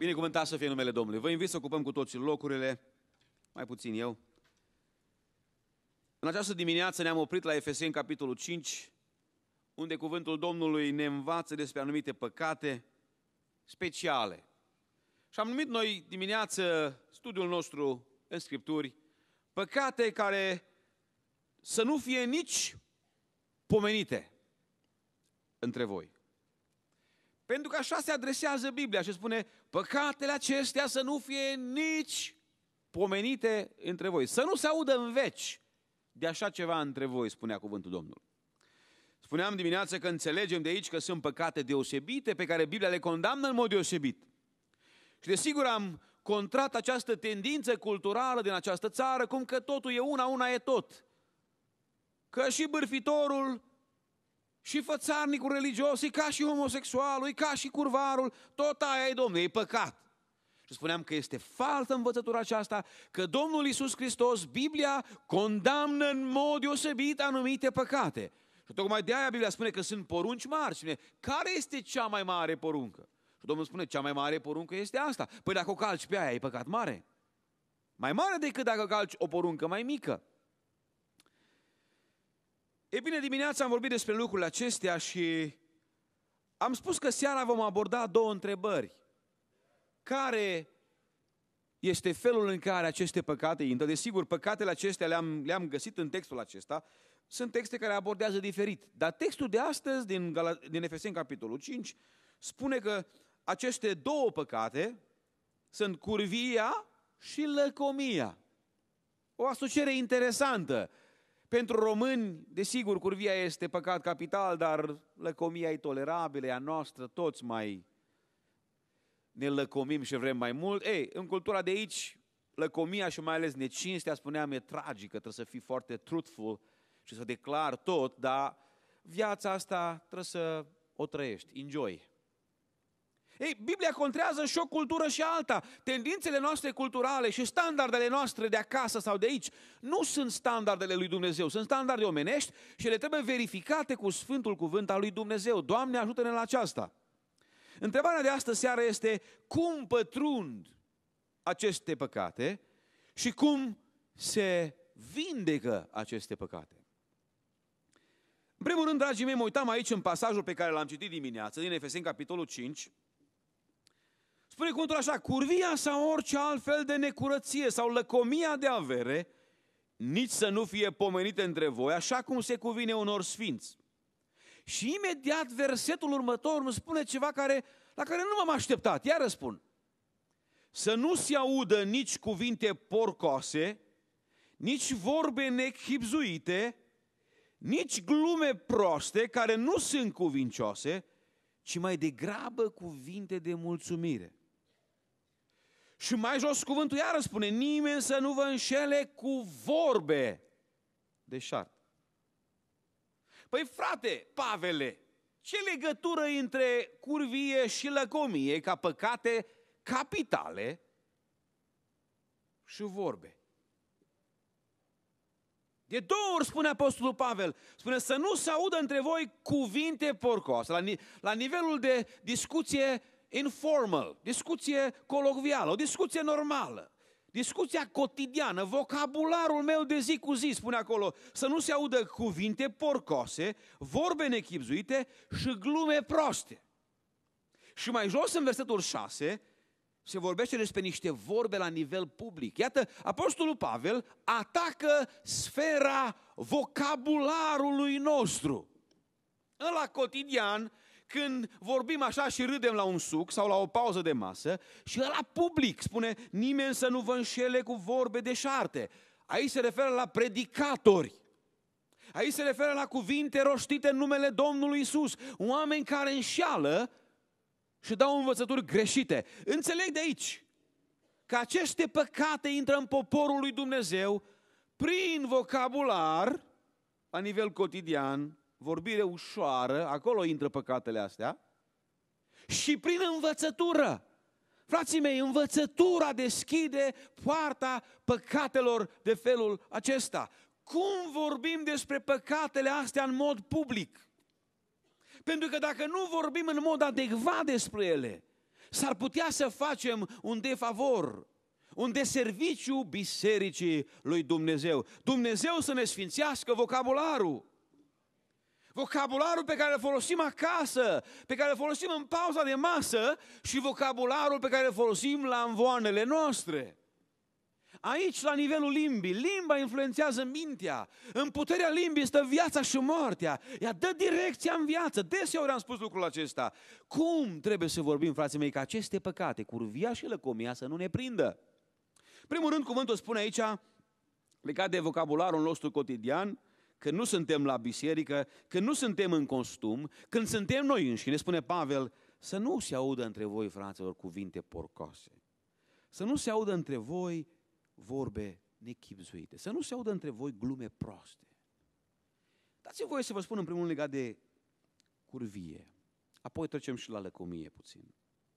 Binecuvântat să fie numele Domnului. Vă invit să ocupăm cu toții locurile, mai puțin eu. În această dimineață ne-am oprit la Efeseni, capitolul 5, unde cuvântul Domnului ne învață despre anumite păcate speciale. Și am numit noi dimineață studiul nostru în Scripturi, păcate care să nu fie nici pomenite între voi. Pentru că așa se adresează Biblia și spune, păcatele acestea să nu fie nici pomenite între voi. Să nu se audă în veci de așa ceva între voi, spunea cuvântul Domnului. Spuneam dimineață că înțelegem de aici că sunt păcate deosebite pe care Biblia le condamnă în mod deosebit. Și desigur am contrat această tendință culturală din această țară, cum că totul e una e tot. Că și bârfitorul, și fățarnicul religios, e ca și homosexualul, e ca și curvarul, tot aia e, Domnule, e păcat. Și spuneam că este falsă învățătura aceasta, că Domnul Iisus Hristos, Biblia, condamnă în mod deosebit anumite păcate. Și tocmai de aia Biblia spune că sunt porunci mari. Spune, care este cea mai mare poruncă? Și Domnul spune, cea mai mare poruncă este asta. Păi dacă o calci pe aia, e păcat mare. Mai mare decât dacă calci o poruncă mai mică. E bine, dimineața am vorbit despre lucrurile acestea și am spus că seara vom aborda două întrebări. Care este felul în care aceste păcate intră? Desigur, păcatele acestea le-am găsit în textul acesta. Sunt texte care abordează diferit. Dar textul de astăzi, din Efeseni, capitolul 5, spune că aceste două păcate sunt curvia și lăcomia. O asociere interesantă. Pentru români, desigur, curvia este păcat capital, dar lăcomia e tolerabilă, e a noastră, toți mai ne lăcomim și vrem mai mult. Ei, în cultura de aici, lăcomia și mai ales necinstea, spuneam, e tragică, trebuie să fii foarte truthful și să declari tot, dar viața asta trebuie să o trăiești, enjoy. Ei, Biblia contrează și o cultură și alta. Tendințele noastre culturale și standardele noastre de acasă sau de aici nu sunt standardele lui Dumnezeu, sunt standarde omenești și ele trebuie verificate cu Sfântul Cuvânt al lui Dumnezeu. Doamne, ajută-ne la aceasta. Întrebarea de astă seară este cum pătrund aceste păcate și cum se vindecă aceste păcate. În primul rând, dragii mei, mă uitam aici în pasajul pe care l-am citit dimineață, din Efeseni, capitolul 5. Spune cuvântul așa, curvia sau orice altfel de necurăție sau lăcomia de avere, nici să nu fie pomenite între voi, așa cum se cuvine unor sfinți. Și imediat versetul următor îmi spune ceva la care nu m-am așteptat. Iar răspund. Să nu se audă nici cuvinte porcoase, nici vorbe nechibzuite, nici glume proaste care nu sunt cuvincioase, ci mai degrabă cuvinte de mulțumire. Și mai jos cuvântul iară spune, nimeni să nu vă înșele cu vorbe deșarte. Păi frate, Pavele, ce legătură între curvie și lăcomie ca păcate capitale și vorbe? De două ori spune Apostolul Pavel, spune să nu se audă între voi cuvinte porcoase, la nivelul de discuție informal, discuție colocvială, o discuție normală, discuția cotidiană, vocabularul meu de zi cu zi, spune acolo, să nu se audă cuvinte porcoase, vorbe nechibzuite și glume proaste. Și mai jos în versetul 6 se vorbește despre niște vorbe la nivel public. Iată, Apostolul Pavel atacă sfera vocabularului nostru. Ăla cotidian, când vorbim așa și râdem la un suc sau la o pauză de masă, și ăla public spune, nimeni să nu vă înșele cu vorbe deșarte. Aici se referă la predicatori. Aici se referă la cuvinte rostite în numele Domnului Iisus. Oameni care înșeală și dau învățături greșite. Înțeleg de aici că aceste păcate intră în poporul lui Dumnezeu prin vocabular, la nivel cotidian, vorbire ușoară, acolo intră păcatele astea, și prin învățătură. Frații mei, învățătura deschide poarta păcatelor de felul acesta. Cum vorbim despre păcatele astea în mod public? Pentru că dacă nu vorbim în mod adecvat despre ele, s-ar putea să facem un defavor, un deserviciu bisericii lui Dumnezeu. Dumnezeu să ne sfințească vocabularul. Vocabularul pe care îl folosim acasă, pe care îl folosim în pauza de masă și vocabularul pe care îl folosim la învoanele noastre. Aici, la nivelul limbii, limba influențează mintea. În puterea limbii stă viața și moartea. Ea dă direcția în viață. Deseori am spus lucrul acesta. Cum trebuie să vorbim, frații mei, ca aceste păcate, curvia și lăcomia, să nu ne prindă? Primul rând, cuvântul spune aici, legat de vocabularul nostru cotidian, că nu suntem la biserică, că nu suntem în costum, când suntem noi înșine, spune Pavel, să nu se audă între voi, fraților, cuvinte porcoase. Să nu se audă între voi vorbe nechibzuite. Să nu se audă între voi glume proaste. Dați-mi voie să vă spun în primul rând legat de curvie. Apoi trecem și la lăcomie puțin.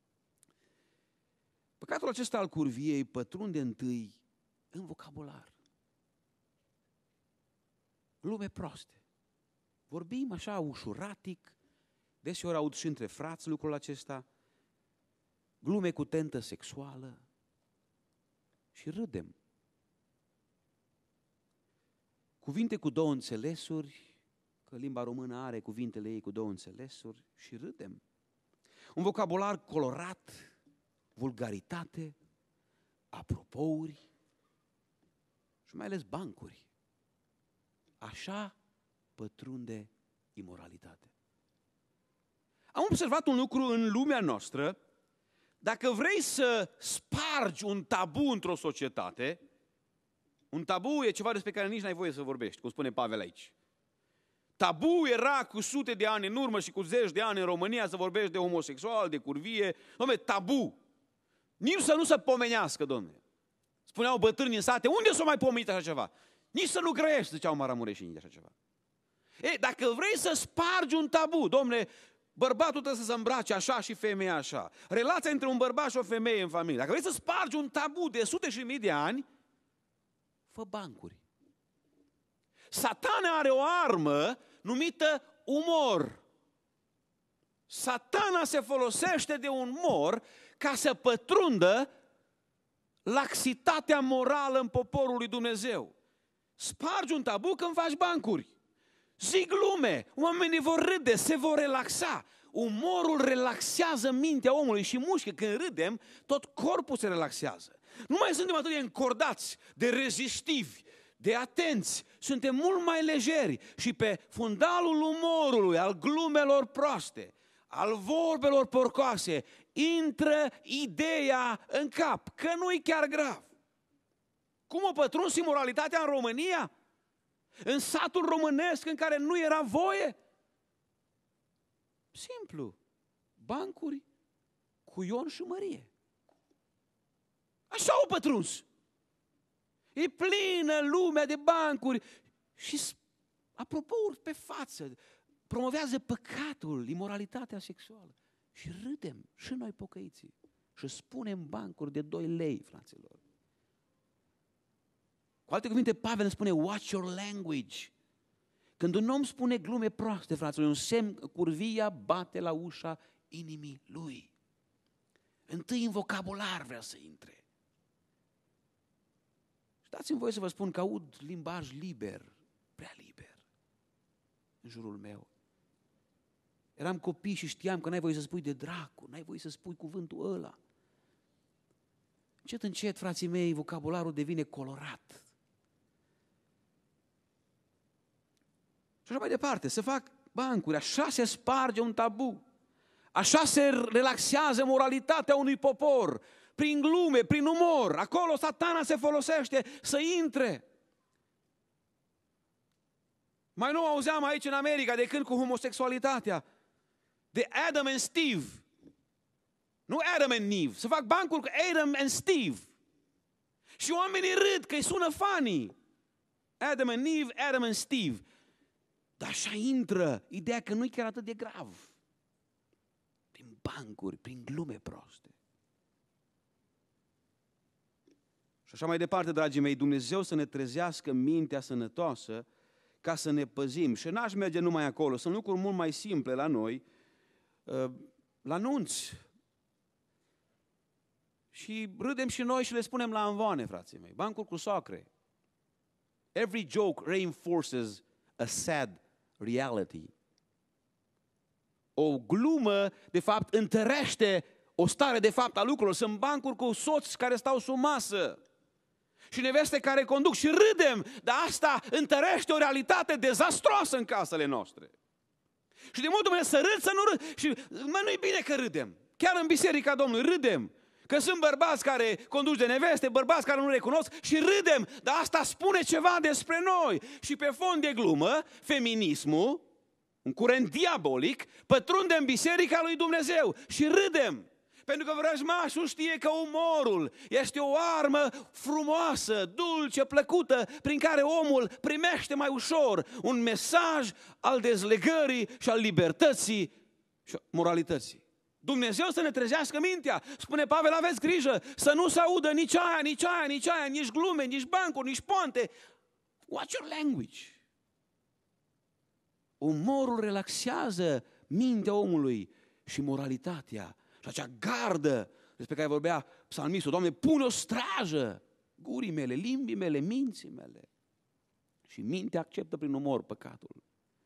Păcatul acesta al curviei pătrunde întâi în vocabular. Glume proaste. Vorbim așa ușuratic, deseori aud și între frați lucrul acesta, glume cu tentă sexuală și râdem. Cuvinte cu două înțelesuri, că limba română are cuvintele ei cu două înțelesuri și râdem. Un vocabular colorat, vulgaritate, apropouri și mai ales bancuri. Așa pătrunde imoralitatea. Am observat un lucru în lumea noastră. Dacă vrei să spargi un tabu într-o societate, un tabu e ceva despre care nici n-ai voie să vorbești, cum spune Pavel aici. Tabu era cu sute de ani în urmă și cu zeci de ani în România să vorbești de homosexual, de curvie. Dom'le, tabu. Nici să nu se pomenească, dom'le. Spuneau bătrâni în sate, unde s-o mai pomenit așa ceva? Nici să nu grăiești, ziceau maramureșenii așa ceva. Ei, dacă vrei să spargi un tabu, dom'le, bărbatul trebuie să se îmbrace așa și femeia așa. Relația între un bărbat și o femeie în familie. Dacă vrei să spargi un tabu de sute și mii de ani, fă bancuri. Satana are o armă numită umor. Satana se folosește de umor ca să pătrundă laxitatea morală în poporul lui Dumnezeu. Spargi un tabu când faci bancuri. Zic glume, oamenii vor râde, se vor relaxa. Umorul relaxează mintea omului și mușchi. Când râdem, tot corpul se relaxează. Nu mai suntem atât de încordați, de rezistivi, de atenți. Suntem mult mai lejeri și pe fundalul umorului, al glumelor proaste, al vorbelor porcoase, intră ideea în cap că nu-i chiar grav. Cum a pătruns imoralitatea în România? În satul românesc în care nu era voie? Simplu. Bancuri cu Ion și Mărie. Așa au pătruns. E plină lumea de bancuri și apropo pe față. Promovează păcatul, imoralitatea sexuală. Și râdem și noi pocăiții. Și spunem bancuri de 2 lei, fraților. Cu alte cuvinte, Pavel spune, watch your language. Când un om spune glume proaste, fraților, e un semn că curvia bate la ușa inimii lui. Întâi în vocabular vrea să intre. Și dați-mi voie să vă spun că aud limbaj liber, prea liber, în jurul meu. Eram copii și știam că n-ai voie să spui de dracu, n-ai voie să spui cuvântul ăla. Încet, încet, frații mei, vocabularul devine colorat. Și așa mai departe, să fac bancuri, așa se sparge un tabu, așa se relaxează moralitatea unui popor, prin glume, prin umor, acolo Satana se folosește să intre. Mai nou auzeam aici în America de când cu homosexualitatea, de Adam and Steve, nu Adam and Eve, să fac bancuri cu Adam and Steve. Și oamenii râd că îi sună funny. Adam and Eve, Adam and Steve. Dar așa intră ideea că nu e chiar atât de grav. Prin bancuri, prin glume proaste. Și așa mai departe, dragii mei, Dumnezeu să ne trezească mintea sănătoasă ca să ne păzim. Și n-aș merge numai acolo, sunt lucruri mult mai simple la noi. La nunți, Și râdem și noi și le spunem la anvoane, frații mei, bancuri cu socre. Every joke reinforces a sad reality. O glumă, de fapt, întărește o stare de fapt a lucrurilor. Sunt bancuri cu soți care stau sub masă și neveste care conduc și râdem, dar asta întărește o realitate dezastroasă în casele noastre. Și de multe ori să râd, să nu râd. Și nu-i bine că râdem. Chiar în biserica Domnului râdem. Că sunt bărbați care conduc de neveste, bărbați care nu recunosc și râdem. Dar asta spune ceva despre noi. Și pe fond de glumă, feminismul, un curent diabolic, pătrunde în biserica lui Dumnezeu și râdem. Pentru că vrăjmașul știe că umorul este o armă frumoasă, dulce, plăcută, prin care omul primește mai ușor un mesaj al dezlegării și al libertății și moralității. Dumnezeu să ne trezească mintea. Spune Pavel, aveți grijă să nu se audă nici aia, nici aia, nici aia, nici glume, nici bancuri, nici poante. Watch your language. Umorul relaxează mintea omului și moralitatea. Și acea gardă despre care vorbea psalmistul, Doamne, pune o strajă gurii mele, limbii mele, minții mele. Și mintea acceptă prin umor păcatul.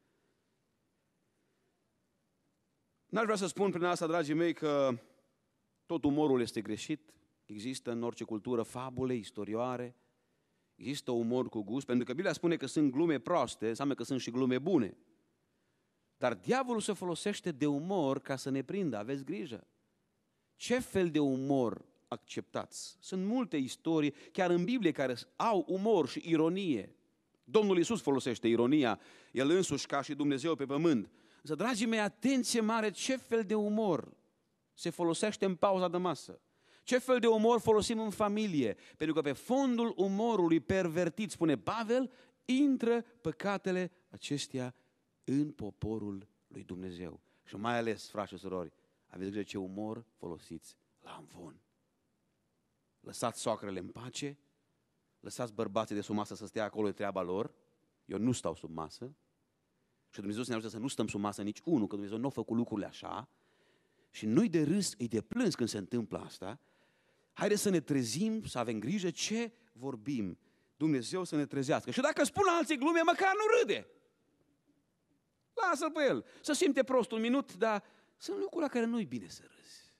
N-aș vrea să spun prin asta, dragii mei, că tot umorul este greșit. Există în orice cultură fabule, istorioare. Există umor cu gust, pentru că Biblia spune că sunt glume proaste, înseamnă că sunt și glume bune. Dar diavolul se folosește de umor ca să ne prindă, aveți grijă. Ce fel de umor acceptați? Sunt multe istorii, chiar în Biblie, care au umor și ironie. Domnul Iisus folosește ironia, El însuși ca și Dumnezeu pe pământ. Însă, dragii mei, atenție mare, ce fel de umor se folosește în pauza de masă? Ce fel de umor folosim în familie? Pentru că pe fondul umorului pervertit, spune Pavel, intră păcatele acestea în poporul lui Dumnezeu. Și mai ales, frați și surori, aveți grijă ce umor folosiți la amvon. Lăsați soacrele în pace, lăsați bărbații de sub masă să stea acolo, e treaba lor. Eu nu stau sub masă. Și Dumnezeu să ne ajute să nu stăm sub masă nici unul, că Dumnezeu nu a făcut lucrurile așa. Și nu-i de râs, e de plâns când se întâmplă asta. Haideți să ne trezim, să avem grijă ce vorbim. Dumnezeu să ne trezească. Și dacă spun alții glume, măcar nu râde. Lasă-l pe el. Să simte prost un minut, dar sunt lucruri la care nu-i bine să râzi.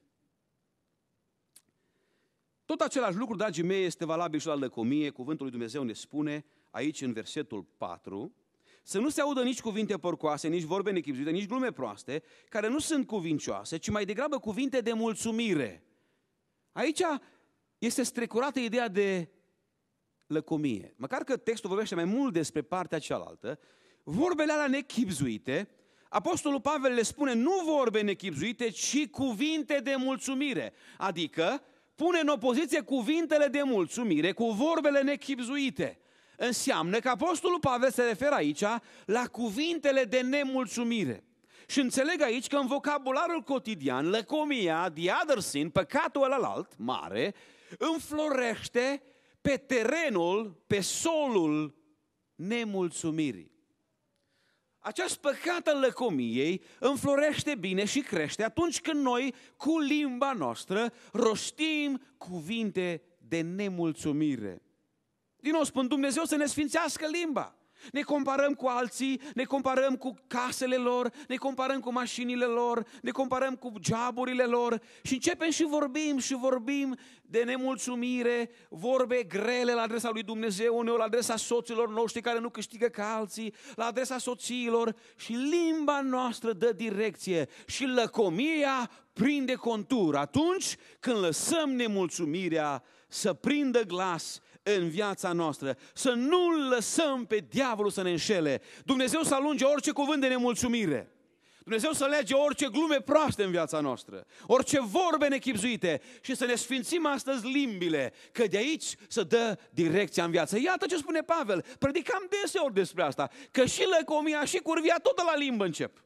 Tot același lucru, dragii mei, este valabil și la lăcomie. Cuvântul lui Dumnezeu ne spune aici în versetul 4, să nu se audă nici cuvinte porcoase, nici vorbe nechibzuite, nici glume proaste, care nu sunt cuvincioase, ci mai degrabă cuvinte de mulțumire. Aici este strecurată ideea de lăcomie. Măcar că textul vorbește mai mult despre partea cealaltă, vorbele alea nechibzuite, Apostolul Pavel le spune nu vorbe nechibzuite, ci cuvinte de mulțumire. Adică pune în opoziție cuvintele de mulțumire cu vorbele nechibzuite. Înseamnă că Apostolul Pavel se referă aici la cuvintele de nemulțumire. Și înțeleg aici că în vocabularul cotidian, lăcomia, the other sin, păcatul ălalt mare, înflorește pe terenul, pe solul nemulțumirii. Acest păcat al lăcomiei înflorește bine și crește atunci când noi, cu limba noastră, rostim cuvinte de nemulțumire. Din nou spun, Dumnezeu să ne sfințească limba. Ne comparăm cu alții, ne comparăm cu casele lor, ne comparăm cu mașinile lor, ne comparăm cu joburile lor și începem și vorbim de nemulțumire, vorbe grele la adresa lui Dumnezeu, uneori la adresa soților noștri care nu câștigă ca alții, la adresa soțiilor și limba noastră dă direcție și lăcomia prinde contur atunci când lăsăm nemulțumirea să prindă glas în viața noastră, să nu lăsăm pe diavolul să ne înșele. Dumnezeu să alunge orice cuvânt de nemulțumire. Dumnezeu să lege orice glume proaste în viața noastră, orice vorbe nechibzuite și să ne sfințim astăzi limbile, că de aici să dă direcția în viață. Iată ce spune Pavel, predicam deseori despre asta, că și lăcomia și curvia tot de la limbă încep.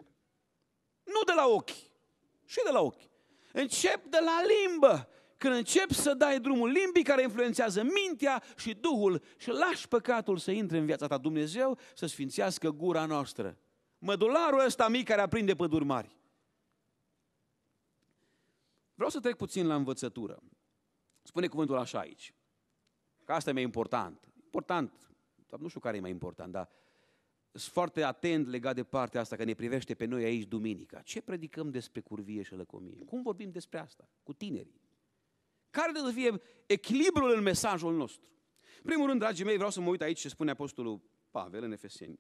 Nu de la ochi, și de la ochi. Încep de la limbă. Când începi să dai drumul limbii care influențează mintea și Duhul și lași păcatul să intre în viața ta, Dumnezeu să sfințească gura noastră. Mădularul ăsta mic care aprinde păduri mari. Vreau să trec puțin la învățătură. Spune cuvântul așa aici, că asta e mai important. Important, nu știu care e mai important, dar sunt foarte atent legat de partea asta, că ne privește pe noi aici duminica. Ce predicăm despre curvie și lăcomie? Cum vorbim despre asta cu tinerii? Care trebuie să fie echilibrul în mesajul nostru? În primul rând, dragii mei, vreau să mă uit aici ce spune Apostolul Pavel în Efeseni.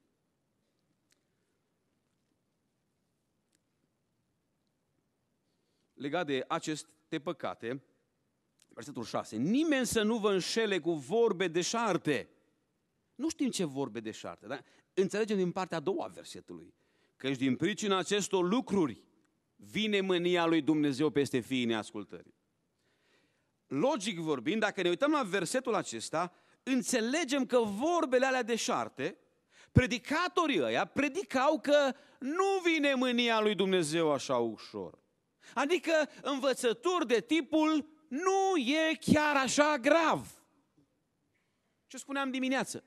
Legat de aceste păcate, versetul 6. Nimeni să nu vă înșele cu vorbe deșarte. Nu știm ce vorbe deșarte, dar înțelegem din partea a doua versetului. Căci din pricina acestor lucruri vine mânia lui Dumnezeu peste fiii neascultării. Logic vorbind, dacă ne uităm la versetul acesta, înțelegem că vorbele alea deșarte, predicatorii ăia predicau că nu vine mânia lui Dumnezeu așa ușor. Adică învățături de tipul nu e chiar așa grav. Ce spuneam dimineață?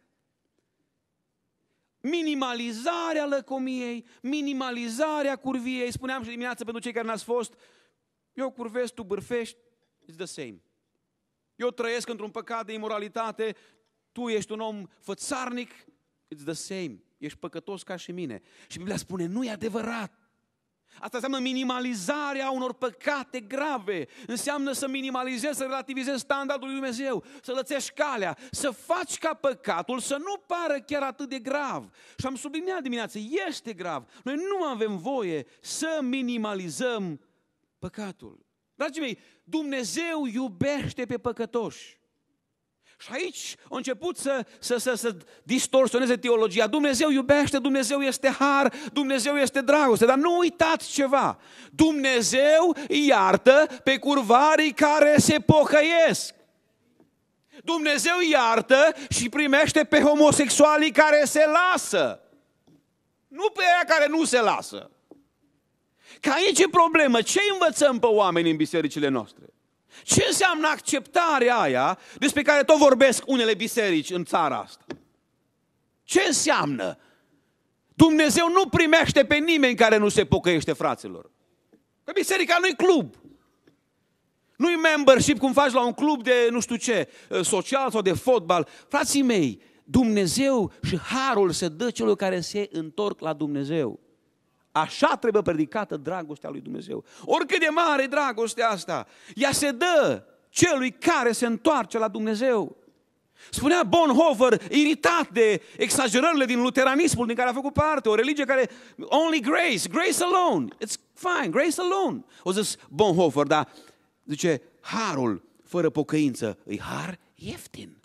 Minimalizarea lăcomiei, minimalizarea curviei. Spuneam și dimineață pentru cei care n-ați fost, eu curvesc, tu bârfești, it's the same. Eu trăiesc într-un păcat de imoralitate, tu ești un om fățarnic, it's the same. Ești păcătos ca și mine. Și Biblia spune, nu e adevărat. Asta înseamnă minimalizarea unor păcate grave. Înseamnă să minimalizezi, să relativizezi standardul lui Dumnezeu, să lățești calea, să faci ca păcatul să nu pară chiar atât de grav. Și am subliniat dimineața, este grav. Noi nu avem voie să minimalizăm păcatul. Dragii mei, Dumnezeu iubește pe păcătoși. Și aici a început să distorsioneze teologia. Dumnezeu iubește, Dumnezeu este har, Dumnezeu este dragoste. Dar nu uitați ceva. Dumnezeu iartă pe curvarii care se pocăiesc. Dumnezeu iartă și primește pe homosexualii care se lasă. Nu pe aia care nu se lasă. Că aici e problemă. Ce învățăm pe oameni în bisericile noastre? Ce înseamnă acceptarea aia despre care tot vorbesc unele biserici în țara asta? Ce înseamnă? Dumnezeu nu primește pe nimeni care nu se pocăiește, fraților. Că biserica nu-i club. Nu-i membership cum faci la un club de nu știu ce, social sau de fotbal. Frații mei, Dumnezeu și harul se dă celor care se întorc la Dumnezeu. Așa trebuie predicată dragostea lui Dumnezeu. Oricât de mare e dragostea asta, ea se dă celui care se întoarce la Dumnezeu. Spunea Bonhoeffer, iritat de exagerările din luteranismul din care a făcut parte, o religie care, only grace, grace alone, it's fine, grace alone. O zis Bonhoeffer, dar zice, harul fără pocăință e har ieftin.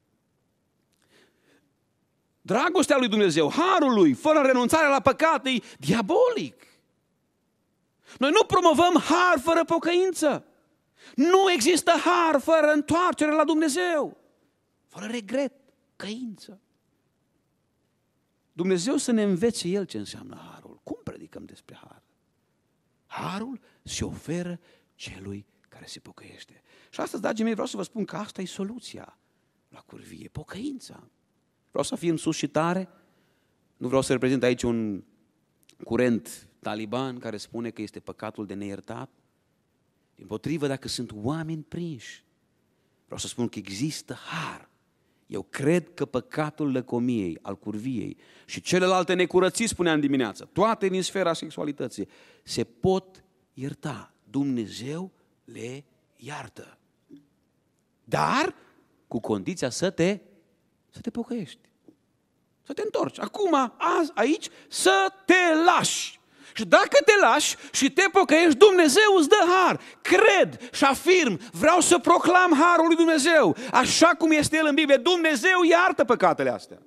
Dragostea lui Dumnezeu, harul lui, fără renunțarea la păcat, e diabolic. Noi nu promovăm har fără pocăință. Nu există har fără întoarcere la Dumnezeu. Fără regret, căință. Dumnezeu să ne învețe El ce înseamnă harul. Cum predicăm despre har? Harul se oferă celui care se pocăiește. Și astăzi, dragii mei, vreau să vă spun că asta e soluția la curvie, pocăința. Vreau să fim sus și tare. Nu vreau să reprezint aici un curent taliban care spune că este păcatul de neiertat. Dimpotrivă, dacă sunt oameni prinși, vreau să spun că există har. Eu cred că păcatul lăcomiei, al curviei și celelalte necurății, spuneam dimineață, toate din sfera sexualității, se pot ierta. Dumnezeu le iartă. Dar cu condiția să te pocăiești. Să te întorci. Acum, azi, aici, să te lași. Și dacă te lași și te pocăiești, Dumnezeu îți dă har. Cred și afirm, vreau să proclam harul lui Dumnezeu. Așa cum este El în Biblie, Dumnezeu iartă păcatele astea.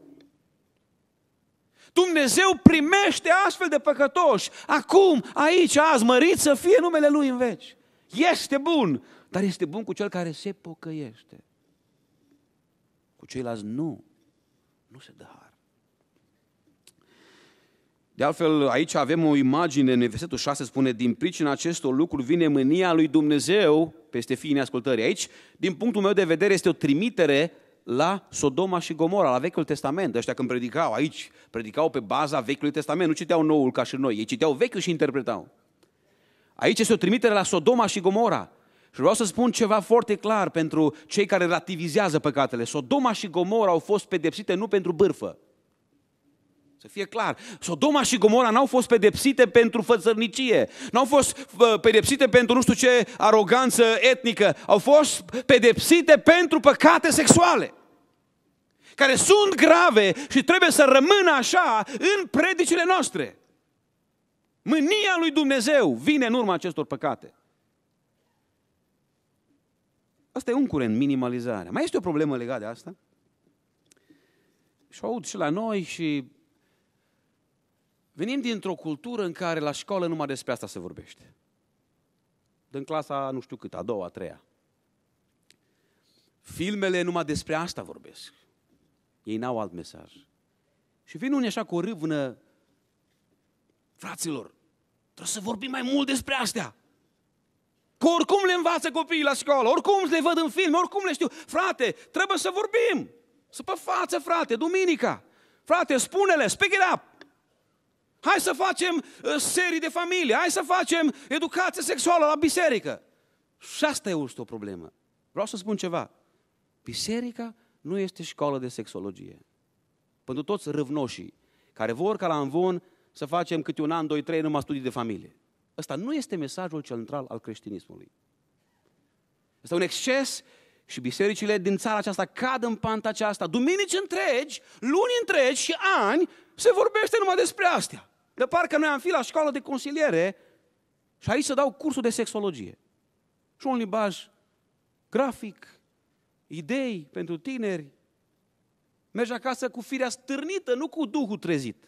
Dumnezeu primește astfel de păcătoși. Acum, aici, azi, mărit să fie numele Lui în veci. Este bun, dar este bun cu cel care se pocăiește. Cu ceilalți nu se dă har. De altfel, aici avem o imagine, în versetul 6 spune, din pricina acestor lucruri vine mânia lui Dumnezeu peste fiii neascultării. Aici, din punctul meu de vedere, este o trimitere la Sodoma și Gomora, la Vechiul Testament. Ăștia când predicau aici, predicau pe baza Vechiului Testament, nu citeau Noul ca și noi, ei citeau Vechiul și interpretau. Aici este o trimitere la Sodoma și Gomora. Și vreau să spun ceva foarte clar pentru cei care relativizează păcatele. Sodoma și Gomora au fost pedepsite nu pentru bârfă. Să fie clar, Sodoma și Gomora n-au fost pedepsite pentru fățărnicie, n-au fost pedepsite pentru nu știu ce aroganță etnică, au fost pedepsite pentru păcate sexuale, care sunt grave și trebuie să rămână așa în predicile noastre. Mânia lui Dumnezeu vine în urma acestor păcate. Asta e un curent, minimalizarea. Mai este o problemă legată de asta? Și o aud și la noi și venim dintr-o cultură în care la școală numai despre asta se vorbește. Din clasa nu știu cât, a doua, a treia. Filmele numai despre asta vorbesc. Ei n-au alt mesaj. Și vin unii așa cu o râvnă, fraților, trebuie să vorbim mai mult despre astea. Că oricum le învață copiii la școală, oricum le văd în filme, oricum le știu. Frate, trebuie să vorbim. Să pe față, frate, duminica. Frate, spune-le, speak it up. Hai să facem serii de familie, hai să facem educație sexuală la biserică. Și asta e o problemă. Vreau să spun ceva. Biserica nu este școală de sexologie. Pentru toți râvnoșii care vor ca la învon să facem câte un an, 2, 3 numai studii de familie. Ăsta nu este mesajul central al creștinismului. Este un exces și bisericile din țara aceasta cad în panta aceasta. Duminici întregi, luni întregi și ani se vorbește numai despre astea. De parcă noi am fi la școală de consiliere și aici se dau cursul de sexologie. Și un limbaj grafic, idei pentru tineri. Mergi acasă cu firea stârnită, nu cu Duhul trezit.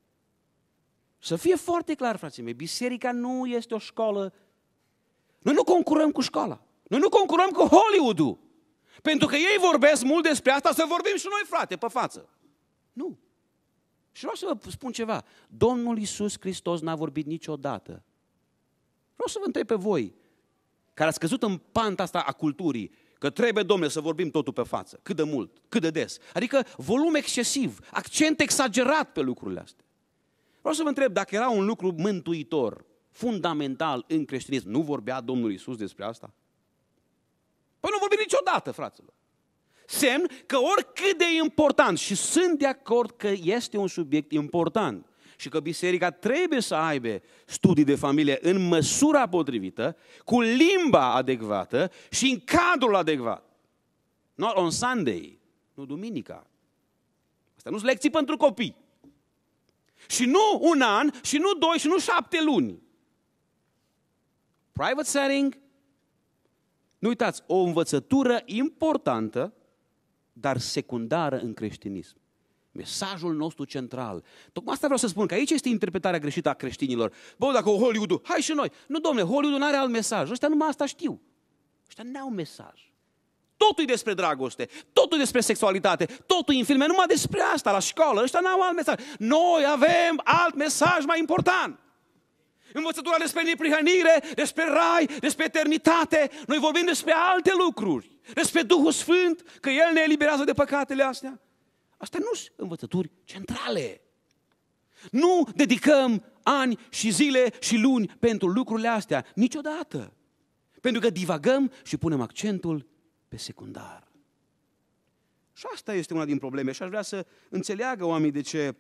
Să fie foarte clar, frații mei, biserica nu este o școală. Noi nu concurăm cu școala. Noi nu concurăm cu Hollywood-ul. Pentru că ei vorbesc mult despre asta, să vorbim și noi, frate, pe față. Nu. Și vreau să vă spun ceva. Domnul Iisus Hristos n-a vorbit niciodată. Vreau să vă întreb pe voi, care ați căzut în panta asta a culturii, că trebuie, domnule, să vorbim totul pe față. Cât de mult, cât de des. Adică volum excesiv, accent exagerat pe lucrurile astea. Vreau să vă întreb, dacă era un lucru mântuitor, fundamental în creștinism, nu vorbea Domnul Iisus despre asta? Păi nu vorbim niciodată, fraților. Semn că oricât de important, și sunt de acord că este un subiect important și că biserica trebuie să aibă studii de familie în măsura potrivită, cu limba adecvată și în cadrul adecvat. Not on Sunday, nu duminica. Astea nu sunt lecții pentru copii. Și nu un an, și nu 2, și nu 7 luni. Private setting, nu uitați, o învățătură importantă, dar secundară în creștinism. Mesajul nostru central. Tocmai asta vreau să spun, că aici este interpretarea greșită a creștinilor. Bă, dacă Hollywood-ul, hai și noi. Nu, domnule, Hollywood-ul nu are alt mesaj. Ăștia numai asta știu. Ăștia n-au mesaj. Totul e despre dragoste, totul e despre sexualitate, totul e în filme, numai despre asta, la școală. Ăștia n-au alt mesaj. Noi avem alt mesaj mai important. Învățătura despre neprihănire, despre rai, despre eternitate. Noi vorbim despre alte lucruri. Despre Duhul Sfânt, că El ne eliberează de păcatele astea. Astea nu sunt învățături centrale. Nu dedicăm ani și zile și luni pentru lucrurile astea. Niciodată. Pentru că divagăm și punem accentul pe secundar. Și asta este una din probleme. Și aș vrea să înțeleagă oamenii de ce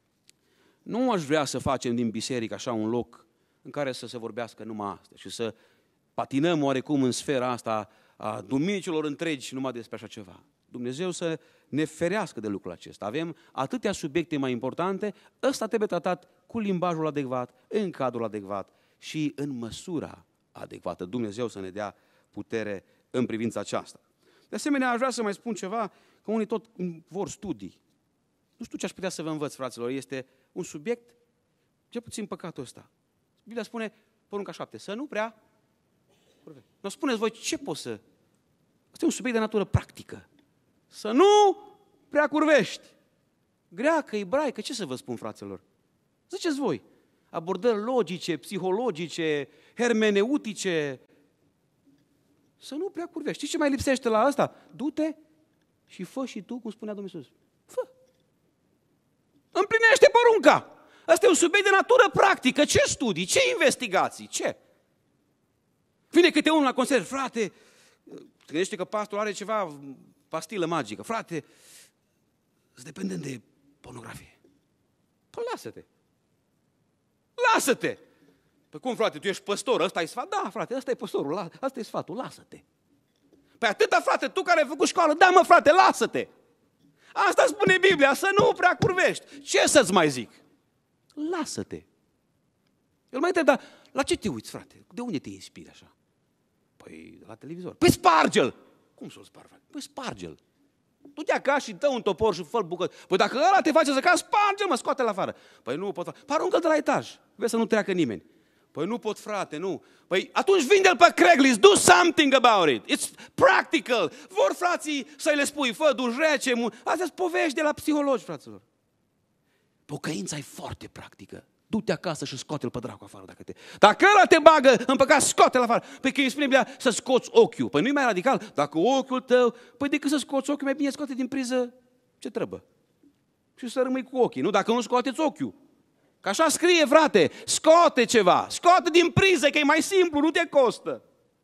nu aș vrea să facem din biserică așa un loc în care să se vorbească numai asta și să patinăm oarecum în sfera asta a duminicilor întregi numai despre așa ceva. Dumnezeu să ne ferească de lucrul acesta. Avem atâtea subiecte mai importante, ăsta trebuie tratat cu limbajul adecvat, în cadrul adecvat și în măsura adecvată. Dumnezeu să ne dea putere în privința aceasta. De asemenea, aș vrea să mai spun ceva, că unii tot vor studii. Nu știu ce aș putea să vă învăț, fraților, este un subiect, ce puțin păcatul ăsta. Biblia spune, porunca 7, să nu prea curvești. Nu spuneți voi, ce poți să... Asta e un subiect de natură practică. Să nu prea curvești. Greacă, ebraică, ce să vă spun, fraților? Ziceți voi, abordări logice, psihologice, hermeneutice, să nu prea curvești. Știi ce mai lipsește la asta? Du-te și fă și tu, cum spunea Domnul Iisus. Fă. Împlinește porunca. Asta e un subiect de natură practică. Ce studii? Ce investigații? Ce? Vine câte unul la concert, frate, te gândește că pastorul are ceva pastilă magică. Frate, sunt dependent de pornografie. Păi lasă-te. Lasă-te! Păi cum, frate, tu ești păstor, ăsta e sfat? Da, frate, ăsta e păstorul, ăsta e sfatul, lasă-te. Păi atâta, frate, tu care ai făcut școală, da, mă, frate, lasă-te. Asta spune Biblia, să nu prea curvești. Ce să-ți mai zic? Lasă-te. El mai întreb, dar la ce te uiți, frate? De unde te inspiri așa? Păi, de la televizor. Păi sparge-l! Cum să-l sparg, frate? Păi sparge-l. Du-te acasă și dă un topor și fă-l bucăți. Păi dacă ăla te face să cazi, sparge-l, mă, scoate-l afară. Păi nu pot face. Păi aruncă-l de la etaj. Vezi să nu treacă nimeni. Păi nu pot, frate, nu. Păi atunci vinde-l pe Craigslist, do something about it. It's practical. Vor frații să-i le spui, fă, duci rece. Astea sunt povești de la psihologi, fraților. Pocăința e foarte practică. Du-te acasă și scoate-l pe dracu afară dacă ăla te bagă în păcat, scoate-l afară. Păi că îi spune Biblia să scoți ochiul. Păi nu-i mai radical? Dacă ochiul tău, păi decât să scoți ochiul, mai bine scoate din priză ce trebuie. Și să rămâi cu ochii, nu? Dacă nu scoateți ochiul. Că așa scrie, frate, scoate ceva, scoate din priză, că e mai simplu, nu te costă.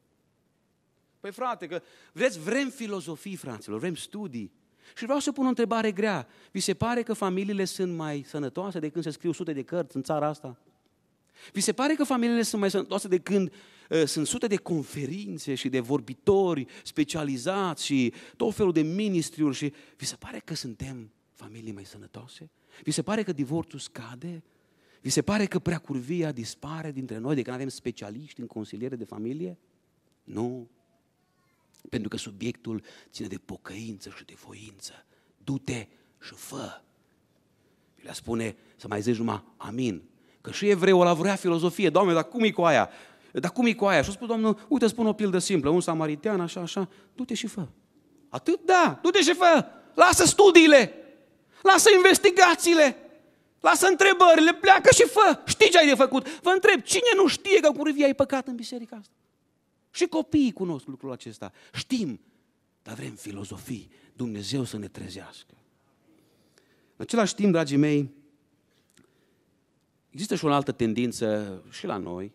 Păi frate, că vrem filozofii, fraților, vrem studii. Și vreau să pun o întrebare grea. Vi se pare că familiile sunt mai sănătoase de când se scriu sute de cărți în țara asta? Vi se pare că familiile sunt mai sănătoase de când sunt sute de conferințe și de vorbitori specializați și tot felul de ministriuri? Și vi se pare că suntem familii mai sănătoase? Vi se pare că divorțul scade? Vi se pare că preacurvia dispare dintre noi de când avem specialiști în consiliere de familie? Nu. Pentru că subiectul ține de pocăință și de voință. Du-te și fă. Biblia spune să mai zici numai amin. Că și evreul ăla vrea filozofie. Doamne, dar cum e cu aia? Dar cum e cu aia? Și-a spus, Domnul, uite, spun o pildă simplă. Un samaritean, așa, așa. Du-te și fă. Atât? Da. Du-te și fă. Lasă studiile. Lasă investigațiile. Lasă întrebările. Pleacă și fă. Știi ce ai de făcut? Vă întreb, cine nu știe că curvia e păcat în biserica asta? Și copiii cunosc lucrul acesta. Știm, dar vrem filozofii. Dumnezeu să ne trezească. În același timp, dragii mei, există și o altă tendință și la noi.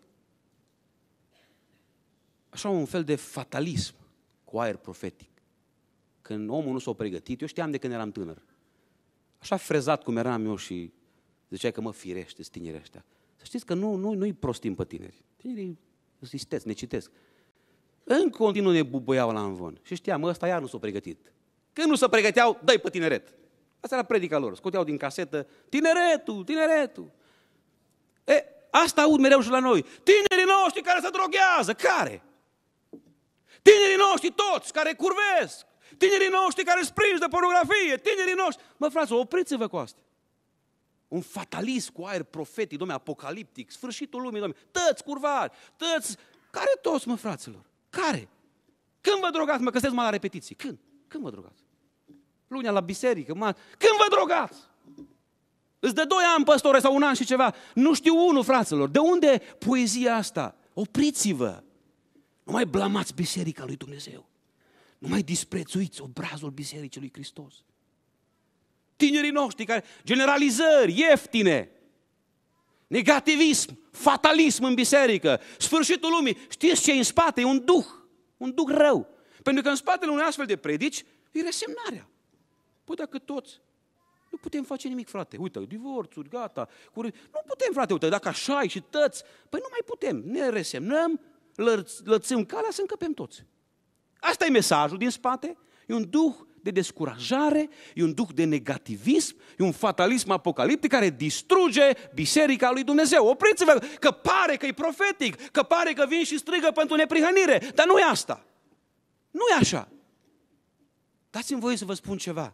Așa un fel de fatalism cu aer profetic. Când omul nu s-a pregătit, eu știam de când eram tânăr. Așa frezat cum eram eu și zicea că mă firește, tinerii ăștia. Să știți că nu-i prostim pe tineri. Tinerii isteți, ne citesc. În continuu ne bubuiau la învon. Și știam, ăsta iar nu s-a pregătit. Când nu se pregăteau, dă-i pe tineret. Asta era predica lor. Scoteau din casetă, tineretul, tineretul. Asta aud mereu și la noi. Tinerii noștri care se droghează. Care? Tinerii noștri toți care curvesc. Tinerii noștri care sprinși de pornografie. Tinerii noștri. Mă, fraților, opriți-vă cu asta. Un fatalism cu aer profetic, dom'le, apocaliptic, sfârșitul lumii, dom'le. Tăți curvari, tăți. Care toți, mă, fraților? Care? Când vă drogați, mă, că sunteți mai la repetiții? Când? Când vă drogați? Lunea la biserică, când vă drogați? Îți dă 2 ani, păstore, sau 1 an și ceva. Nu știu unul, fraților. De unde poezia asta? Opriți-vă. Nu mai blamați biserica lui Dumnezeu. Nu mai disprețuiți obrazul bisericii lui Hristos. Tinerii noștri care, generalizări ieftine, negativism, fatalism în biserică, sfârșitul lumii. Știți ce e în spate? E un duh rău. Pentru că în spatele unei astfel de predici e resemnarea. Păi dacă toți, nu putem face nimic, frate. Uite, divorțuri, gata. Nu putem, frate, uite, dacă așa și tăți, păi nu mai putem. Ne resemnăm, lățăm calea să încăpem toți. Asta e mesajul din spate. E un duh de descurajare, e un duh de negativism, e un fatalism apocaliptic care distruge biserica lui Dumnezeu. Opriți-vă, că pare că e profetic, că pare că vin și strigă pentru neprihănire, dar nu e asta. Nu e așa. Dați-mi voie să vă spun ceva.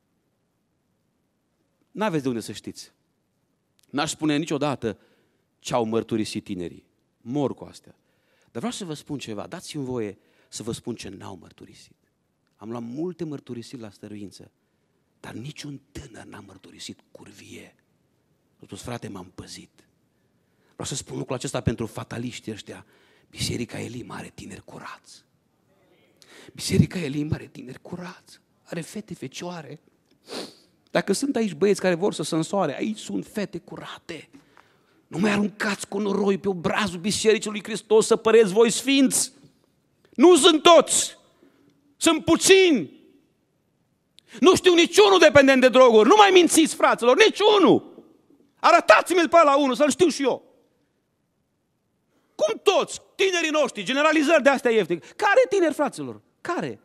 N-aveți de unde să știți. N-aș spune niciodată ce au mărturisit tinerii. Mor cu astea. Dar vreau să vă spun ceva. Dați-mi voie să vă spun ce n-au mărturisit. Am luat multe mărturisiri la stăruință, dar niciun tânăr n-a mărturisit curvie. A spus, frate, m-am păzit. Vreau să spun lucrul acesta pentru fataliștii ăștia. Biserica Elim are tineri curați. Biserica Elim are tineri curați. Are fete, fecioare. Dacă sunt aici băieți care vor să se însoare, aici sunt fete curate. Nu mai aruncați cu noroi pe obrazul Bisericii lui Hristos să păreți voi sfinți. Nu sunt toți. Sunt puțini. Nu știu niciunul dependent de droguri. Nu mai mințiți, fraților, niciunul. Arătați-mi-l pe ăla unul, să-l știu și eu. Cum toți, tinerii noștri, generalizări de astea ieftine. Care tineri, fraților? Care?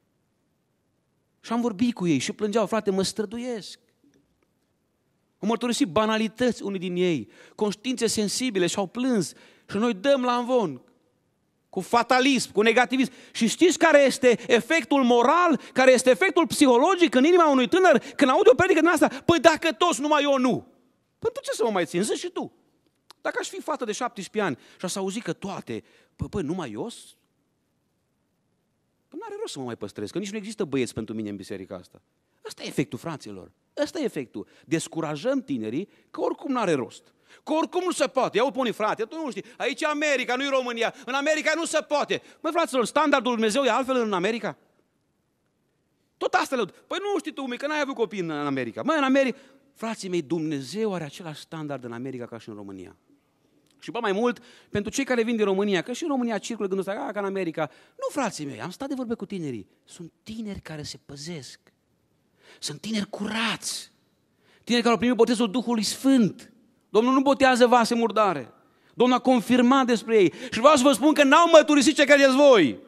Și am vorbit cu ei și plângeau, frate, mă străduiesc. Au mărturisit banalități unii din ei, conștiințe sensibile și au plâns. Și noi dăm la învon, cu fatalism, cu negativism. Și știți care este efectul moral, care este efectul psihologic în inima unui tânăr când aude o predică din asta? Păi dacă toți, numai eu nu. Pentru ce să mă mai țin? Zi și tu. Dacă aș fi fată de 17 ani și aș auzi că toate, păi numai eu? Că n-are rost să mă mai păstrez, că nici nu există băieți pentru mine în biserica asta. Ăsta e efectul, fraților. Ăsta e efectul. Descurajăm tinerii că oricum n-are rost. Că oricum nu se poate. Iau pe unii, frate, tu nu știi, aici e America, nu e România. În America nu se poate. Măi, fraților, standardul lui Dumnezeu e altfel în America? Tot asta le-au. Păi nu știi tu, că n-ai avut copii în America. Măi, în America, frații mei, Dumnezeu are același standard în America ca și în România. Și mai mult, pentru cei care vin din România, că și în România circulă gândul ăsta, ca în America. Nu, frații mei, am stat de vorbe cu tinerii. Sunt tineri care se păzesc. Sunt tineri curați. Tineri care au primit botezul Duhului Sfânt. Domnul nu botează vase murdare. Domnul a confirmat despre ei. Și vreau să vă spun că n-au mărturisit ce credeți voi.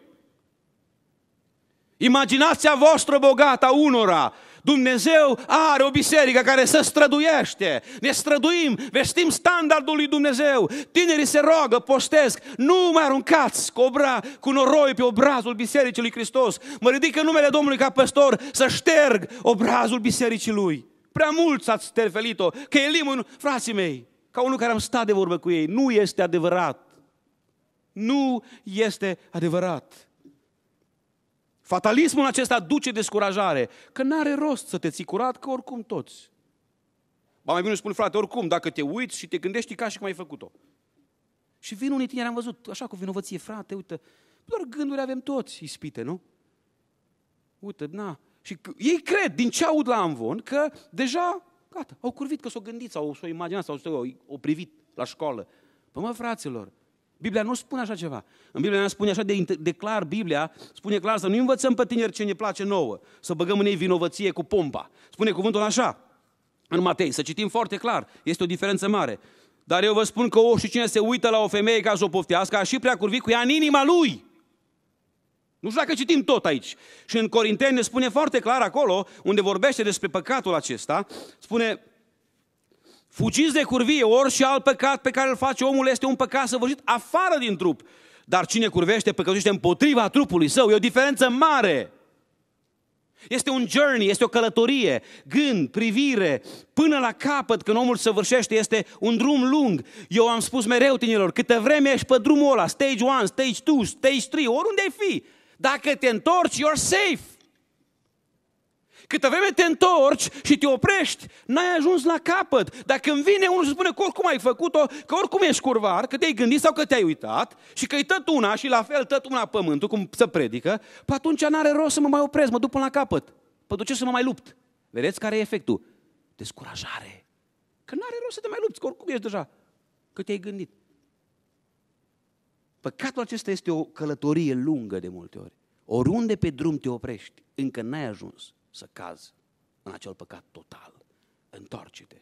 Imaginația voastră bogată a unora. Dumnezeu are o biserică care se străduiește. Ne străduim, vestim standardul lui Dumnezeu. Tinerii se roagă, postesc. Nu mai aruncați cu noroi pe obrazul Bisericii lui Hristos. Mă ridic în numele Domnului ca păstor să șterg obrazul Bisericii lui. Prea mult ați sterfelit-o, că Elim, frații mei, ca unul care am stat de vorbă cu ei, nu este adevărat. Nu este adevărat. Fatalismul acesta duce descurajare, că n-are rost să te ții curat, că oricum toți. Ba mai bine spune, frate, oricum, dacă te uiți și te gândești ca și cum ai făcut-o. Și vin unii tineri, am văzut, așa cu vinovăție, frate, uite, doar gânduri avem toți ispite, nu? Uite, na. Și ei cred, din ce aud la amvon, că deja, gata, au curvit, că s-au gândit, sau s-au imaginat, sau s-au privit la școală. Păi mă, fraților, Biblia nu spune așa ceva. În Biblia nu spune așa de clar, Biblia spune clar să nu învățăm pe tineri ce ne place nouă, să băgăm în ei vinovăție cu pompa. Spune cuvântul așa, în Matei, să citim foarte clar, este o diferență mare. Dar eu vă spun că oricine se uită la o femeie ca să o poftească, a și prea curvit cu ea în inima lui. Nu știu dacă citim tot aici. Și în Corinteni ne spune foarte clar acolo, unde vorbește despre păcatul acesta, spune: fugiți de curvie, orice alt păcat pe care îl face omul este un păcat săvârșit afară din trup. Dar cine curvește, păcătuiește împotriva trupului său. E o diferență mare. Este un journey, este o călătorie, gând, privire, până la capăt când omul săvârșește, este un drum lung. Eu am spus mereu tinerilor, câtă vreme ești pe drumul ăla, stage 1, stage 2, stage 3, oriunde ai fi, dacă te întorci, you're safe. Câtă vreme te întorci și te oprești, n-ai ajuns la capăt. Dacă îmi vine unul și spune că oricum ai făcut-o, că oricum ești curvar, că te-ai gândit sau că te-ai uitat și că-i tot una și la fel tot una pământul, cum se predică, păi atunci n-are rost să mă mai opresc, mă duc până la capăt. Păi de ce să mă mai lupt? Vedeți care e efectul? Descurajare. Că n-are rost să te mai lupți, că oricum ești deja, că te-ai gândit. Păcatul acesta este o călătorie lungă de multe ori. Oriunde pe drum te oprești, încă n-ai ajuns să cazi în acel păcat total. Întoarce-te.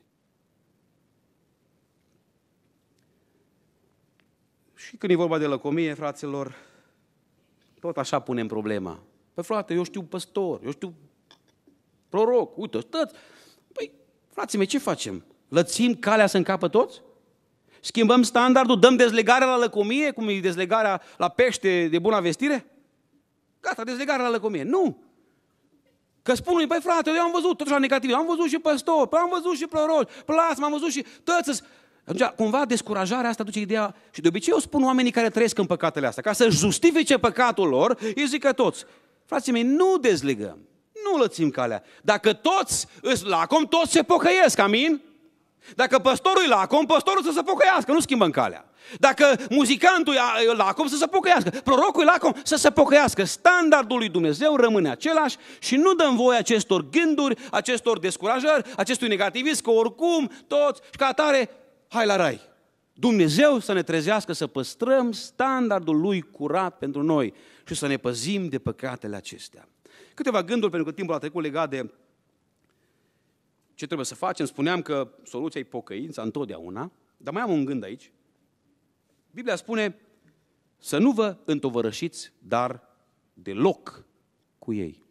Și când e vorba de lăcomie, fraților, tot așa punem problema. Păi frate, eu știu păstor, eu știu proroc, uite, stăți. Păi, frații mei, ce facem? Lățim calea să încapă toți? Schimbăm standardul, dăm dezlegarea la lăcomie, cum e dezlegarea la pește de bună vestire? Gata, dezlegarea la lăcomie. Nu! Că spun unii, păi frate, eu am văzut tot așa negativ, am văzut și păstor, păi am văzut și proroci, plasma, am văzut și toți. Atunci, cumva, descurajarea asta duce ideea, și de obicei eu spun oamenii care trăiesc în păcatele astea, ca să justifice păcatul lor, îi zic că toți. Frații mei, nu dezlegăm, nu lățim calea. Dacă toți îs lacom, toți se pocăiesc, amin? Dacă păstorul e lacom, păstorul să se pocăiască, nu schimbăm calea. Dacă muzicantul e lacom, să se pocăiască. Prorocul e lacom, să se pocăiască. Standardul lui Dumnezeu rămâne același și nu dăm voie acestor gânduri, acestor descurajări, acestui negativism, că oricum toți și ca atare, hai la rai. Dumnezeu să ne trezească să păstrăm standardul Lui curat pentru noi și să ne păzim de păcatele acestea. Câteva gânduri, pentru că timpul a trecut legat de ce trebuie să facem. Spuneam că soluția e pocăința întotdeauna, dar mai am un gând aici. Biblia spune să nu vă întovărășiți, dar deloc cu ei.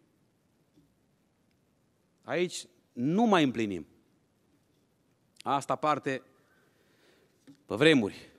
Aici nu mai împlinim. Asta parte pe vremuri.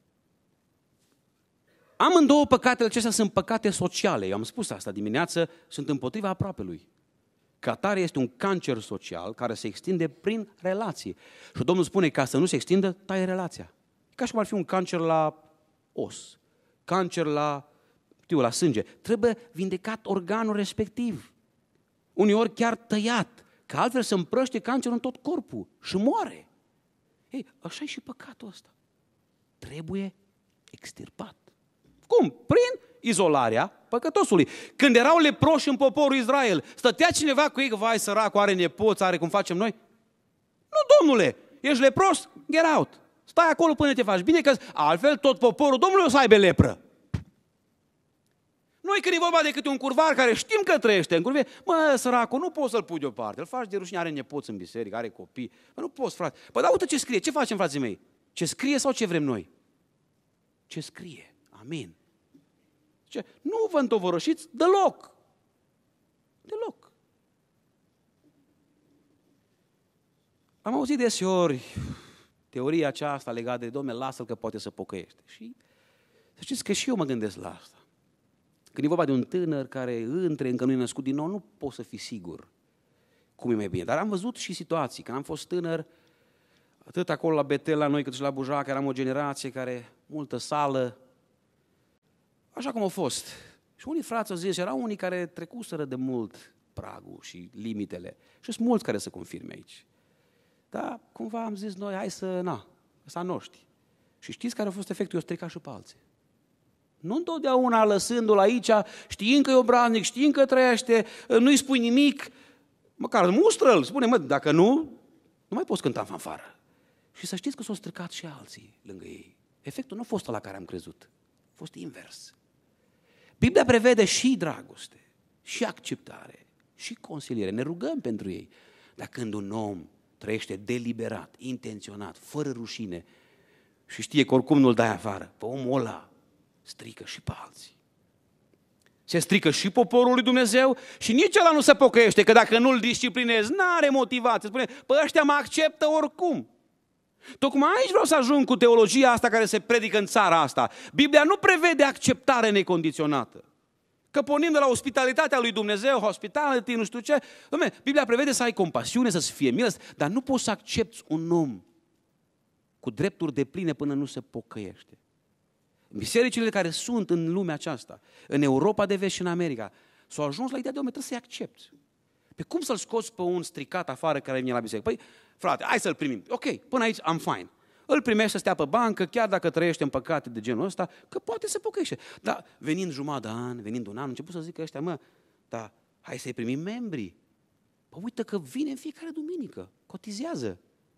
Amândouă păcatele acestea sunt păcate sociale. Eu am spus asta dimineață, sunt împotriva aproapelui. Ca atare este un cancer social care se extinde prin relații. Și Domnul spune, ca să nu se extindă, taie relația. Ca și cum ar fi un cancer la os, cancer la sânge. Trebuie vindecat organul respectiv. Uneori chiar tăiat, că altfel se împrăște cancerul în tot corpul și moare. Ei, așa e și păcatul ăsta. Trebuie extirpat. Cum? Prin izolarea păcătosului. Când erau leproși în poporul Israel, stătea cineva cu ei, că vai, săracul, are nepoți, are cum facem noi? Nu, domnule, ești lepros, get out. Stai acolo până te faci bine, că altfel tot poporul Domnului o să aibă lepră. Noi când e vorba de câte un curvar care știm că trăiește în curve, mă, săracul, nu poți să-l pui deoparte, îl faci de rușine, are nepoți în biserică, are copii, mă, nu poți, frate. Păi, dar uite ce scrie, ce facem, frații mei? Ce scrie sau ce vrem noi? Ce scrie, amin. Zice, nu vă întovărășiți deloc. Deloc. Am auzit deseori teoria aceasta legată de, Dom'le, lasă-l că poate să pocăiește. Și să știți că și eu mă gândesc la asta. Când e vorba de un tânăr care încă nu e născut din nou, nu poți să fii sigur cum e mai bine. Dar am văzut și situații. Când am fost tânăr, atât acolo la Betel, la noi, cât și la Bujac, eram o generație care, multă sală, așa cum a fost. Și unii frați au zis, erau unii care trecuseră de mult pragul și limitele. Și sunt mulți care să confirme aici. Dar cumva am zis noi, hai să noștri. Și știți care a fost efectul? Eu strica și pe alții. Nu întotdeauna lăsându-l aici, știind că e obraznic, știind că trăiește, nu-i spui nimic, măcar mustră-l, spune, mă, dacă nu mai poți cânta în fanfară. Și să știți că s-au stricat și alții lângă ei. Efectul nu a fost ăla care am crezut, a fost invers. Biblia prevede și dragoste, și acceptare, și consiliere. Ne rugăm pentru ei. Dar când un om trăiește deliberat, intenționat, fără rușine și știe că oricum nu-l dai afară, pe omul ăla strică și pe alții. Se strică și poporul lui Dumnezeu și nici ăla nu se pocăiește, că dacă nu-l disciplinezi, n-are motivație. Spune, păi ăștia mă acceptă oricum. Tocmai aici vreau să ajung cu teologia asta care se predică în țara asta. Biblia nu prevede acceptare necondiționată. Că pornim de la ospitalitatea lui Dumnezeu, hospitality, nu știu ce. Biblia prevede să ai compasiune, să-ți fie milă, dar nu poți să accepți un om cu drepturi depline până nu se pocăiește. Bisericile care sunt în lumea aceasta, în Europa de Vest și în America, s-au ajuns la ideea de om, trebuie să-i accepți. Pe cum să-l scoți pe un stricat afară care vine la biserică? Păi, frate, hai să-l primim. Ok, psă aici am fine. Îl primești să stea pe bancă, chiar dacă trăiește în păcate de genul ăsta, că poate să pocăiește. Dar venind jumătate de an, venind un an, am început să zic ăștia, dar hai să-i primim membrii. Păi uite că vine în fiecare duminică, cotizează.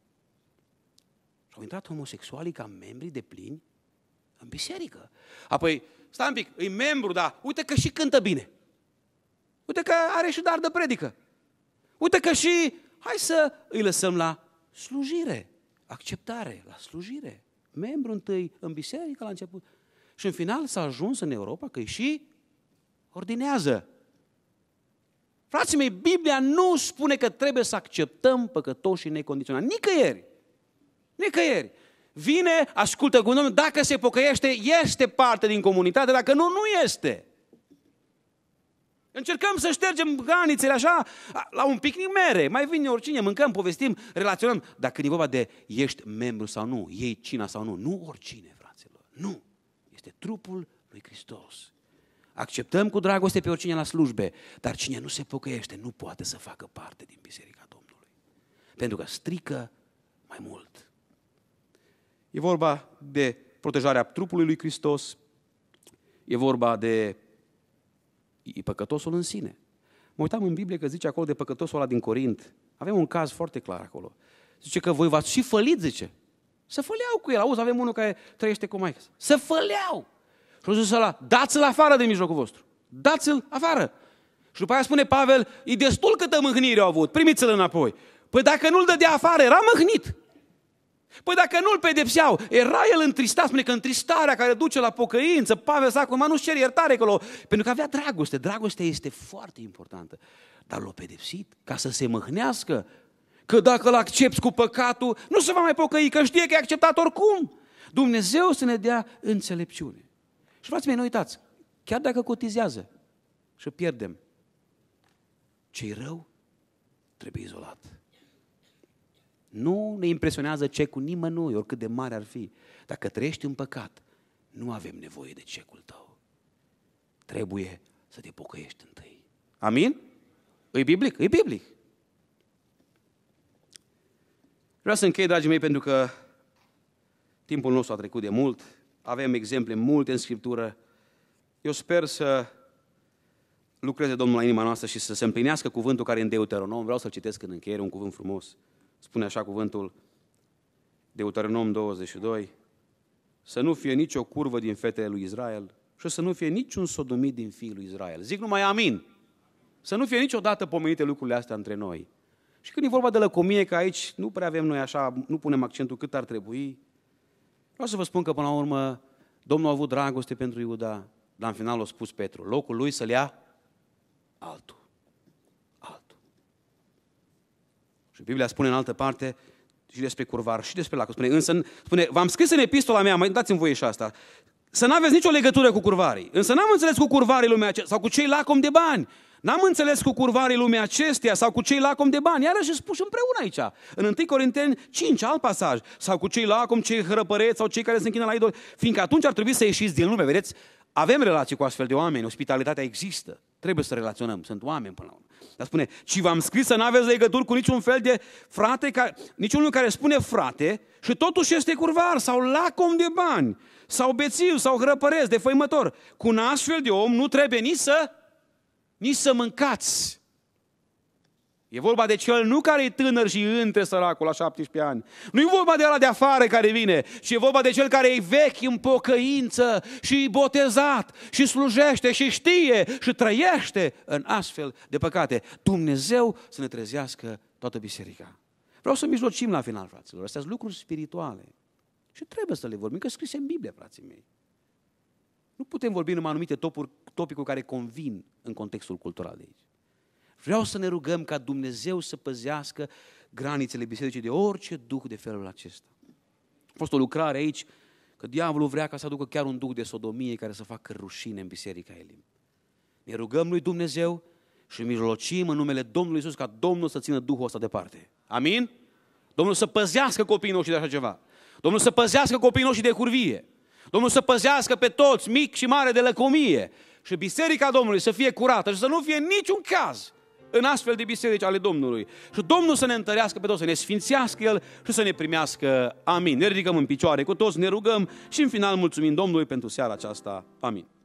Și au intrat homosexualii ca membri de plini în biserică. Apoi, stai un pic, e membru, dar uite că și cântă bine. Uite că are și dar de predică. Uite că și, hai să îi lăsăm la slujire, acceptare, la slujire. Membru întâi în biserică la început. Și în final s-a ajuns în Europa că îi și ordinează. Frații mei, Biblia nu spune că trebuie să acceptăm păcătoșii necondiționat. Nicăieri. Nicăieri. Vine, ascultă cu Domnul, dacă se pocăiește, este parte din comunitate, dacă nu, nu este. Încercăm să ștergem granițele așa, la un picnic mere, mai vine oricine, mâncăm, povestim, relaționăm, dar când e vorba de ești membru sau nu, iei cina sau nu, nu oricine, fraților, nu, este trupul lui Hristos. Acceptăm cu dragoste pe oricine la slujbe, dar cine nu se pocăiește nu poate să facă parte din Biserica Domnului, pentru că strică mai mult. E vorba de protejarea trupului lui Hristos, e vorba de păcătosul în sine. Mă uitam în Biblie că zice acolo de păcătosul ăla din Corint. Avem un caz foarte clar acolo. Zice că voi v-ați și fălit, zice. Să făleau cu el. Auzi, avem unul care trăiește cu maică. Să făleau. Și a zis ăla, dați-l afară de mijlocul vostru. Dați-l afară. Și după aia spune Pavel, e destul câtă mâhnire au avut, primiți-l înapoi. Păi dacă nu-l dădea afară, era mâhnit. Păi dacă nu-l pedepseau, era el întristat. Spune că întristarea care duce la pocăință, Pavel s-a acum nu-și cer iertare acolo, pentru că avea dragoste. Dragostea este foarte importantă. Dar l-a pedepsit ca să se mâhnească. Că dacă îl accepți cu păcatul, nu se va mai pocăi, că știe că e acceptat oricum. Dumnezeu să ne dea înțelepciune. Și frații mei, nu uitați, chiar dacă cotizează și pierdem, ce-i rău trebuie izolat. Nu ne impresionează cecul nimănui, oricât de mare ar fi. Dacă trăiești în păcat, nu avem nevoie de cecul tău. Trebuie să te pocăiești întâi. Amin? E biblic? E biblic. Vreau să închei, dragii mei, pentru că timpul nostru a trecut de mult. Avem exemple multe în Scriptură. Eu sper să lucreze Domnul la inima noastră și să se împlinească cuvântul care e în Deuteronom. Vreau să-l citesc în încheiere, un cuvânt frumos. Spune așa cuvântul, Deuteronom 22, să nu fie nicio curvă din fetele lui Israel și să nu fie niciun sodomit din fiii lui Israel. Zic numai amin. Să nu fie niciodată pomenite lucrurile astea între noi. Și când e vorba de lăcomie, că aici nu prea avem noi așa, nu punem accentul cât ar trebui, vreau să vă spun că până la urmă Domnul a avut dragoste pentru Iuda, dar în final a spus Petru, locul lui să-l ia altul. Și Biblia spune în altă parte și despre curvar și despre lacul. Spune, v-am scris în epistola mea, mai dați-mi voie și asta, să n-aveți nicio legătură cu curvarii. Însă n-am înțeles cu curvarii lumea aceea sau cu cei lacomi de bani. N-am înțeles cu curvarii lumea acestea sau cu cei lacomi de bani. Iarăși spus împreună aici. În 1 Corinteni 5, alt pasaj. Sau cu cei lacomi, cei hrăpăreți sau cei care se închină la idoli. Fiindcă atunci ar trebui să ieșiți din lume. Vedeți? Avem relații cu astfel de oameni. Ospitalitatea există. Trebuie să relaționăm. Sunt oameni până la urmă. Dar spune, ci v-am scris să n-aveți legături cu niciun fel de frate, niciunul care spune frate și totuși este curvar sau lacom de bani sau bețiv sau hrăpăreț, defăimător. Cu un astfel de om nu trebuie nici să mâncați. E vorba de cel nu care e tânăr și între săracul la 17 ani. Nu e vorba de ăla de afară care vine, ci e vorba de cel care e vechi în pocăință și botezat și slujește și știe și trăiește în astfel de păcate. Dumnezeu să ne trezească toată biserica. Vreau să mijlocim la final, fraților. Astea sunt lucruri spirituale. Și trebuie să le vorbim, că scrise în Biblie, frații mei. Nu putem vorbi numai anumite topicuri care convin în contextul cultural de aici. Vreau să ne rugăm ca Dumnezeu să păzească granițele bisericii de orice duh de felul acesta. A fost o lucrare aici că diavolul vrea ca să aducă chiar un duh de sodomie care să facă rușine în biserica Elim. Ne rugăm lui Dumnezeu și mijlocim în numele Domnului Iisus ca Domnul să țină duhul ăsta departe. Amin? Domnul să păzească copiii noștri de așa ceva. Domnul să păzească copiii noștri de curvie. Domnul să păzească pe toți, mic și mare, de lăcomie. Și biserica Domnului să fie curată și să nu fie niciun caz în astfel de biserici ale Domnului. Și Domnul să ne întărească pe toți, să ne sfințească El și să ne primească. Amin. Ne ridicăm în picioare cu toți, ne rugăm și în final mulțumim Domnului pentru seara aceasta. Amin.